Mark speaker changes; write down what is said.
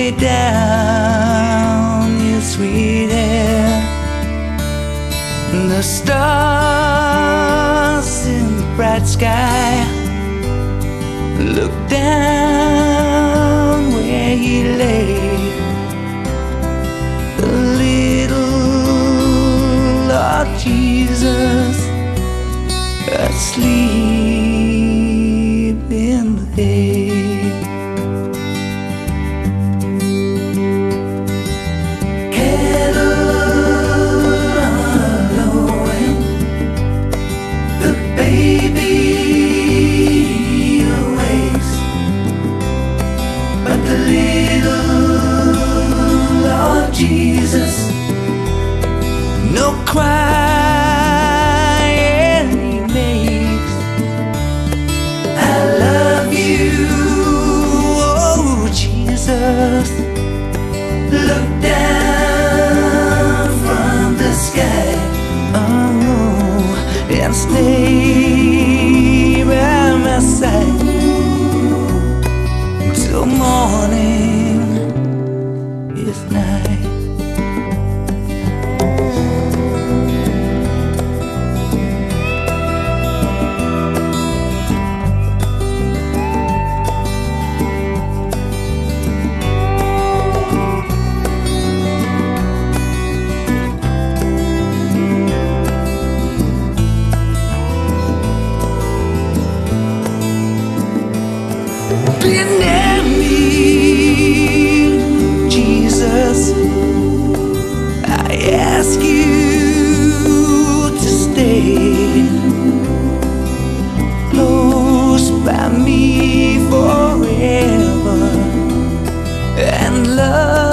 Speaker 1: lay down your sweet hair. The stars in the bright sky look down where he lay. The little Lord Jesus asleep in the hay. Jesus, no crying he makes. I love you, oh Jesus. Look down from the sky, oh, and stay by my side till morning is night. Be near me, Jesus. I ask you to stay close by me forever and love